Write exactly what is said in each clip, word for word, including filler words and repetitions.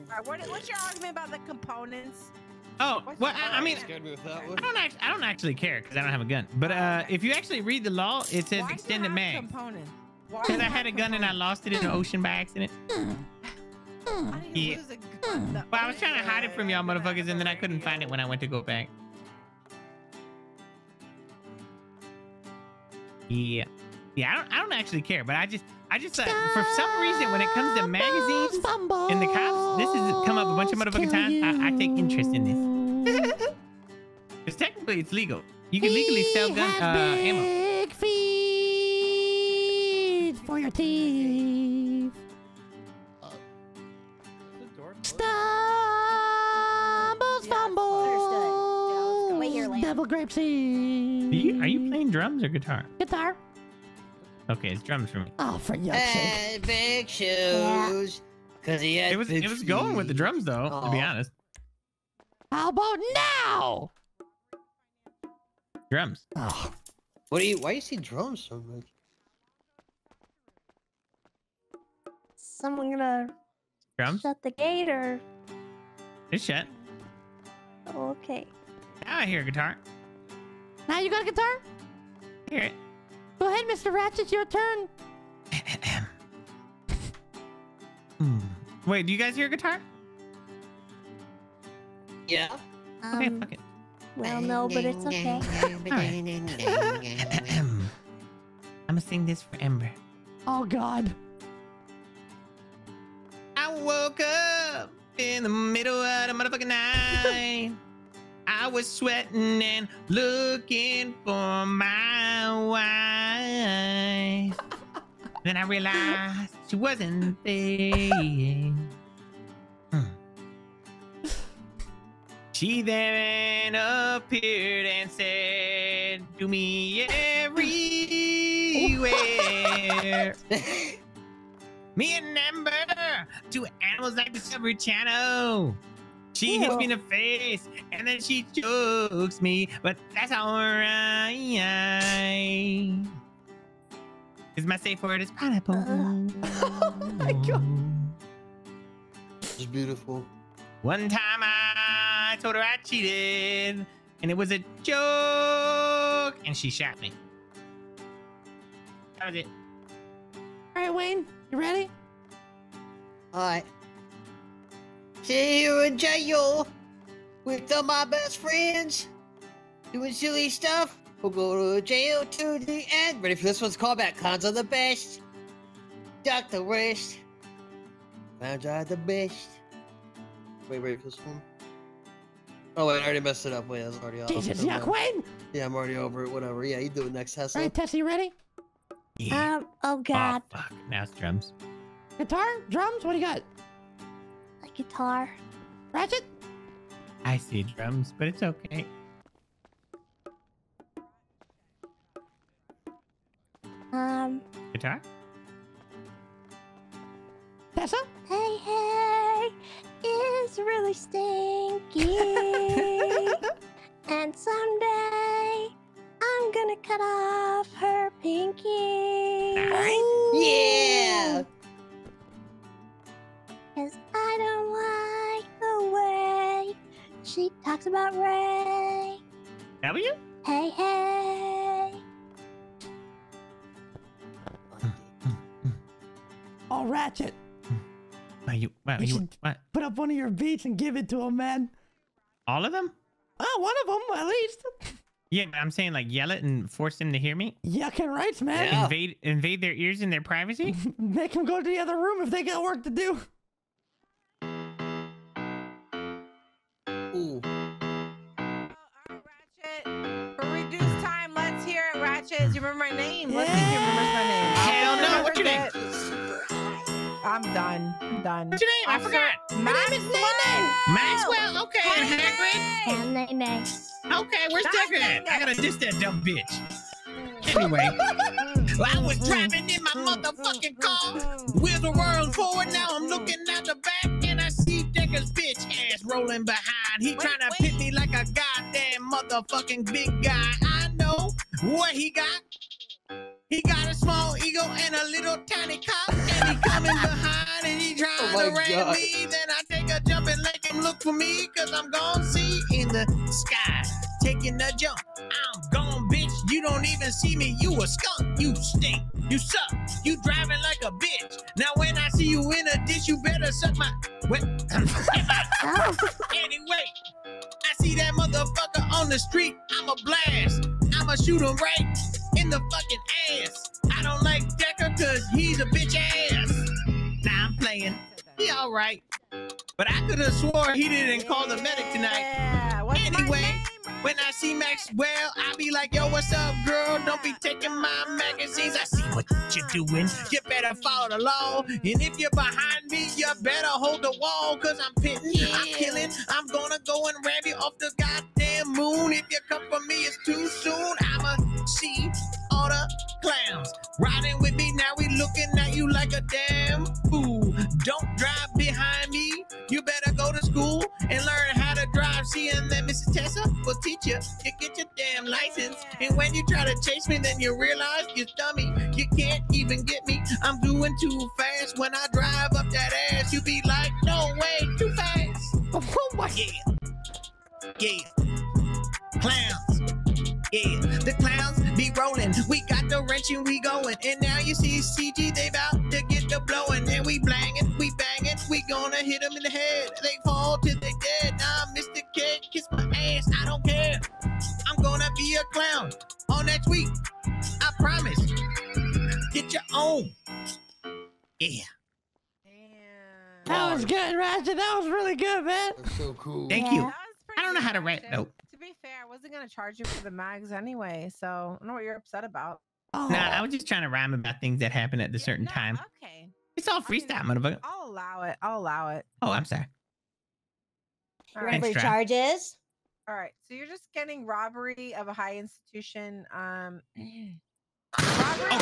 right, what, what's your argument about the components? Oh, What's well, your I, I mean, argument? Scared me with that I one. don't actually, I don't actually care because I don't have a gun. But uh, Okay. if you actually read the law, it says Why do you extended have mag. components? Why do Because you I had a have gun and I components? lost it in the ocean by accident. I didn't Yeah. lose a gun. The Well, I was trying to hide it from y'all ocean motherfuckers, and then I has a couldn't find it when I went to go back. Yeah, yeah. I don't, I don't actually care, but I just, I just, uh, for some reason, when it comes to magazines and the cops, this has come up a bunch of motherfucking times. I, I take interest in this. Because technically, it's legal. You can legally sell gun uh, ammo. Big feet for your teeth. Stumbles, fumbles. Wait here, Lamb. Devil grape seed. Are you, are you playing drums or guitar? Guitar. Okay, it's drums for me. Oh, for yuck's sake. Had big shoes. Cause he had It was, big it was going with the feet. drums though, to be Aw. honest. How about now? Drums. Oh, What do you? Why do you see drums so much? Someone gonna Drums. shut the gate or... It's shut. Oh, okay. Now I hear a guitar. now you got a guitar? I hear it. Go ahead, Mister Ratchet, your turn. Hmm. Wait, do you guys hear a guitar? Yeah. Okay, Um, fuck it. well, no, but it's okay. I'm gonna sing this for Ember. Oh, God. I woke up in the middle of the motherfucking night. I was sweating and looking for my wife. Then I realized she wasn't there. Hmm. She then appeared and said to me everywhere. Me and Ember, two animals like Discovery Channel. She hits me in the face and then she chokes me, but that's alright. Cause my safe word is pineapple. Oh my God. It's beautiful. One time I told her I cheated and it was a joke and she shot me. That was it. All right, Wayne, you ready? Alright. See you in jail with all my best friends doing silly stuff. We'll go to jail to the end. Ready for this one's callback? Clowns are the best. Duck the worst. Clowns are the best. Wait, ready for this one? Oh wait, I already messed it up. Wait, that's already off. Jesus, Never yuck, mind. Wayne. Yeah, I'm already over it. Whatever. Yeah, you do it next, Tessa. All right, Tessa, you ready? Yeah. Um, oh God, Oh, fuck. Now it's drums. Guitar, drums, what do you got? a guitar. Ratchet? I see drums, but it's okay. Um, Guitar? Tessa? hey, hey, is really stinky. And someday, I'm gonna cut off her pinky. Yeah! Cause I don't like the way she talks about Ray. W? Hey, hey. Oh, Ratchet. Wow, you, wow, We you, should- what? Put up one of your beats and give it to him, man. All of them? Oh, one of them, at least. Yeah, but I'm saying like yell it and force them to hear me. Yucking rights, man. Yeah. Invade, invade their ears and their privacy. Make them go to the other room if they got work to do. Ooh. Alright, Ratchet. For reduced time, let's hear it, Ratchet. Do you remember my name? Let's see if you Yeah. remembers my name. Hell no, Remembers what's your name? it. I'm done. I'm done. What's your name? I forgot. Maxwell. Maxwell. Okay, and Hagrid. And they nay. Okay, where's Stop Decker saying at? that. I gotta diss that dumb bitch. Anyway, I was driving in my motherfucking car. Wheels were whirling forward, now I'm looking out the back and I see Decker's bitch ass rolling behind. He Wait, trying to wait. pit me like a goddamn motherfucking big guy. I know what he got. He got a small ego and a little tiny cock, and he coming behind and he trying Oh my to ram God. me. Then I take a look for me, cause I'm gonna see in the sky. Taking a jump, I'm gone, bitch. You don't even see me, you a skunk. You stink, you suck, you driving like a bitch. Now when I see you in a ditch, you better suck my... What? Anyway, I see that motherfucker on the street, I'ma blast. I'ma shoot him right in the fucking ass. I don't like Decker cause he's a bitch ass. Nah, I'm playing. He alright. But I could have swore he didn't call the medic tonight. Yeah. What's my Anyway, name? when I see Maxwell, I be like, yo, what's up, girl? Don't be taking my magazines. I see what you're doing. You better follow the law. And if you're behind me, you better hold the wall. Cause I'm pitting, I'm killing. I'm gonna go and ram you off the goddamn moon. If you come for me, it's too soon. I'ma see all the clowns riding with me. Now we looking at you like a damn fool. Don't drive behind me. You better go to school and learn how to drive. See, and then Missus Tessa will teach you to get your damn license. And when you try to chase me, then you realize you're dummy. You can't even get me. I'm doing too fast. When I drive up that ass, you be like, no way, too fast. Oh my. Yeah. Yeah. Clowns. Yeah, the clowns be rolling. We got the wrench and we going. And now you see C G, they about to get the blowing. And we blangin', we bangin', we gonna hit them in the head. They fall till they dead. Nah, Mister K, kiss my ass, I don't care. I'm gonna be a clown all next week. I promise. Get your own. Yeah. That was good, Ratchet. That was really good, man. That's so cool. Thank Yeah. you. That was pretty I don't know good, how to rap Ratchet. though. To be fair, I wasn't gonna charge you for the mags anyway, so I don't know what you're upset about. Oh. Nah, I was just trying to rhyme about things that happen at a Yeah, certain no, time. Okay. It's all I mean, freestyle, motherfucker. I'll allow it. I'll allow it. Oh, I'm sorry. All Ready right. for your Extra. charges? All right. So you're just getting robbery of a high institution. Um. robbery.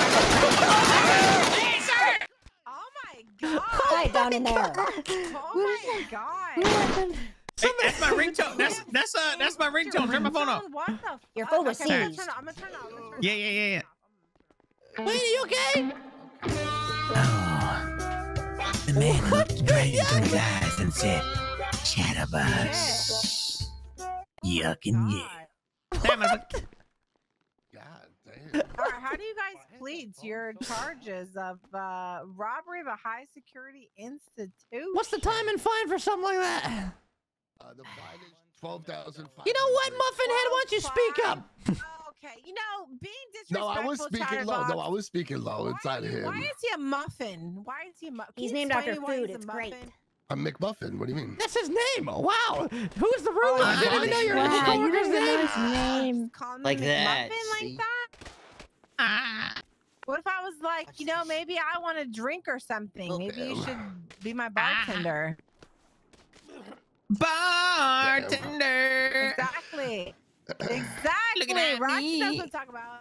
Hey, sir! Oh my god. Quiet down in there. Oh my god. What happened? Hey, that's my ringtone. That's that's uh that's my ringtone. Turn my phone off. What the fuck? Your phone was Okay, I'm gonna seized. turn it- I'm gonna turn it off. I'm gonna turn it Yeah, off. yeah, yeah, yeah. Wait, are you okay? Oh, the man looked right into his eyes and said, Chatterbox. Yuck and yeah. God. That motherfucker. God damn. All right, how do you guys plead to your charges of uh, robbery of a high security institute? What's the time and fine for something like that? Uh, the fine is twelve thousand. You know what, Muffin Head? Why don't you speak up? Okay, you know, being No, disrespectful. I was speaking low. No, I was speaking low Why inside are of you- Why him. is he a muffin? Why is he a muffin? He's named after food. It's great. I'm McMuffin. What do you mean? That's his name. Wow. Who's the room? I didn't even know your Wow, you coworker's didn't know name. his name. Like that, Muffin see? like that? Ah. What if I was like, you know, maybe I want a drink or something. Maybe you should be my bartender. Bartender. Exactly. Exactly. Looking at Ratchet me. knows what to talk about.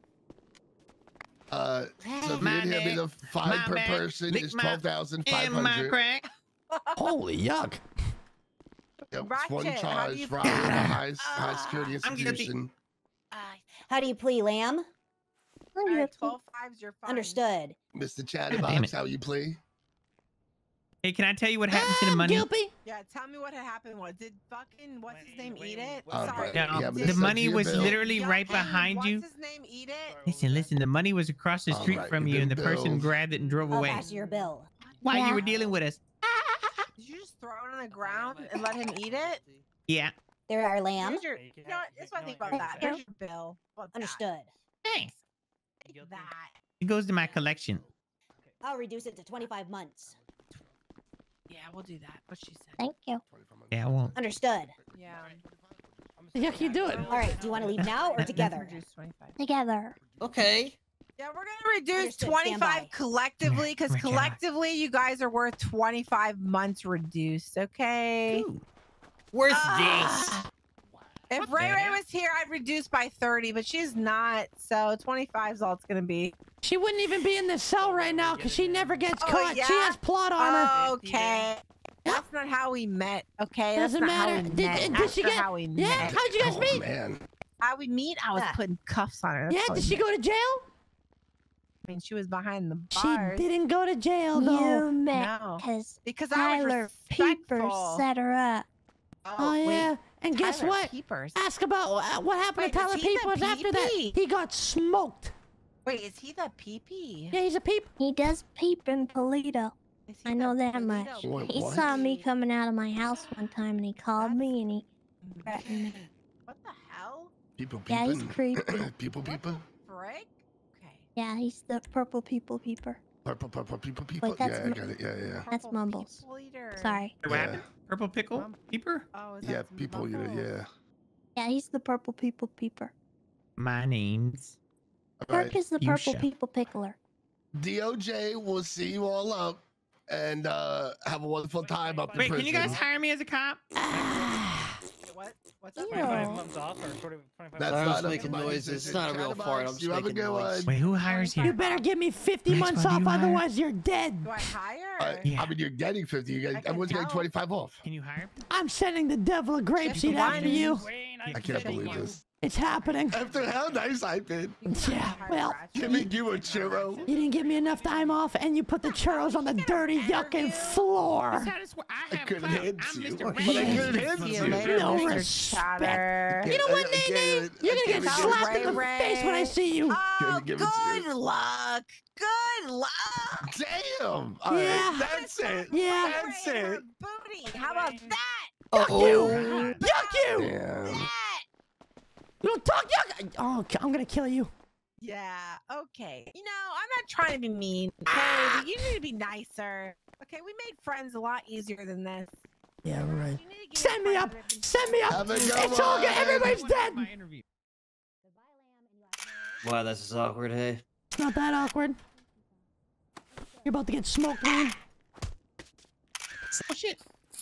Uh, so if you My didn't hear me, bad. the fine My per bad. person Lick is my- twelve thousand five In my hundred. crack. Holy yuck. Yep, it's one Ratchet, how do charge, you- robbery of a high, high security I'm guilty. institution. How do you plea, lamb? All right, twelve fives, you're fine. Understood. Mister damn Chatterbox, it. how you play? Hey, can I tell you what happened to the I'm money? guilty. Yeah, tell me what had happened. What did fucking what's his name eat it? Uh, Sorry. but- No, yeah, but the it's money up to was your bill. literally right Young, behind you. What's his name? Eat it. Listen, listen. The money was across the All street right, from you've you, and the been person billed. grabbed it and drove I'll away. pass you your bill. While Yeah. you were dealing with us. Did you just throw it on the ground and let him eat it? Yeah. There are lamb. Here's your, you know what? That's what I think about that. There's your bill. What's that? Understood. Thanks. Take that. It goes to my collection. I'll reduce it to twenty-five months. Yeah, we'll do that. What she said. Thank you. Yeah, I won't. Understood. Yeah. Yuck, you do it. All right, do you want to leave now or together? Reduce twenty-five. Together. Okay. Yeah, we're gonna reduce Understood, stand by. twenty-five collectively because Come here, come here. collectively you guys are worth twenty-five months reduced. Okay. Ooh. Worth Ah. If Ray Ray was here, I'd reduce by thirty, but she's not. So twenty-five is all it's gonna be. She wouldn't even be in the cell right now because she never gets Oh, caught. She yeah? has plot armor. Okay. That's not how we met. Okay. That's Doesn't not how matter. we Did- met. did That's she not get- how we Yeah, met. how'd you guys Oh, meet? man. How we meet? I was Ah. putting cuffs on her. That's Yeah, how did we she met. go to jail? I mean, she was behind the She bars. didn't go to jail though. You met No. because Because I Tyler was Peeper respectful. set her up. Oh, wait, yeah. And guess Tyler what? Peepers. Ask about uh, what happened Wait, to is Tyler he the Peepers after that. P P? He got smoked. Wait, is he the pee-pee? Yeah, he's a peep. He does peep in Polito. Is he I know the that Toledo much. Wait, He what? saw me coming out of my house one time and he called That's- me and he threatened me. What the hell? People Yeah, he's peeping. creepy. People What peeping. the frick? Okay. Yeah, he's the purple people peeper. Purple, purple, people, people. Wait, that's yeah, I mu- got it. Yeah, yeah. That's Purple Mumbles. people eater. Sorry. What Yeah. happened? Purple pickle? Mum- Peeper? Oh, is Yeah, that people, you know, Mumbles? yeah. Yeah, he's the purple people peeper. My name's... All Kirk right. is the You purple shut- people pickler. D O J will see you all up and uh, have a wonderful time up in Wait, prison. can you guys hire me as a cop? What? What's Ew. up? twenty-five months off or twenty, twenty-five That's months Sorry, I was not making a- noises. It's not a real fart. I'm just You have a making good noise. one. Wait, who hires You you? better give me fifty Next months one, do off, you hire? otherwise you're dead. Do I hire? I, Yeah. I mean, you're getting fifty. You I get, can everyone's getting tell. twenty-five off. Can you hire me? I'm sending the devil a grapeseed Fifty after one. you. Wayne, I I can't Thank believe you. this. It's happening. After how nice I've been. Yeah, well, Giving you a churro. you didn't give me enough time off, and you put the churros on the dirty, yucking floor. That's how this wo- I I have couldn't clout. hit I'm you. Mister But I Ratchet. couldn't hit See you. you later, No Mister respect. Chatter. You know what, I can't Nene? even- You're I gonna get can't even give it- slapped in the Ray face when I Ray. see you. Oh, give it to you. good luck. Good luck. Damn. All right, Yeah. that's it. Yeah. That's Ray, her it. Booty. How about that? Oh, Yuck you! Damn. That. You don't talk yuck! Oh, okay, I'm gonna kill you. Yeah, okay. You know, I'm not trying to be mean, okay? Ah. But you need to be nicer. Okay, we made friends a lot easier than this. Yeah, right. You need to give Send your me friends up! a bit- Send me up! Have a good It's all good. one. Everybody's Everyone dead. did my interview. wow, this is awkward. Hey. It's not that awkward. You're about to get smoked, man. Oh shit!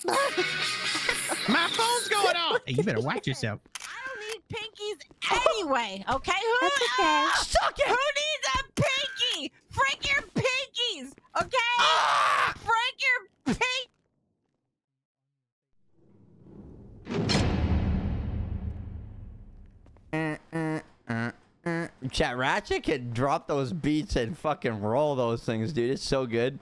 My phone's going off. Hey, you better watch yourself. I don't need pinkies anyway, okay? Who, That's okay. Suck who it! needs a pinky? Freak your pinkies, okay? Ah! Freak your pink. Uh, uh, uh, uh. Chat Ratchet can drop those beats and fucking roll those things, dude. It's so good.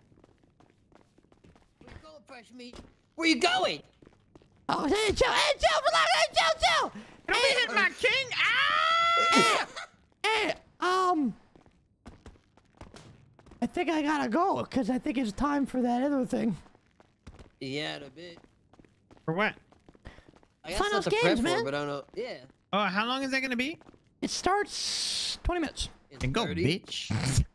Where you going, fresh meat? Where you going? Oh, hey, chill, hey, chill, relax, hey, chill, chill. Don't be hitting my king. Ah! Hey, um, I think I gotta go because I think it's time for that other thing. Yeah, in a bit. For what? I got Finals stuff to games, prep for, man. but I don't know. Yeah. Oh, how long is that gonna be? It starts twenty minutes. in Then go, thirty. bitch.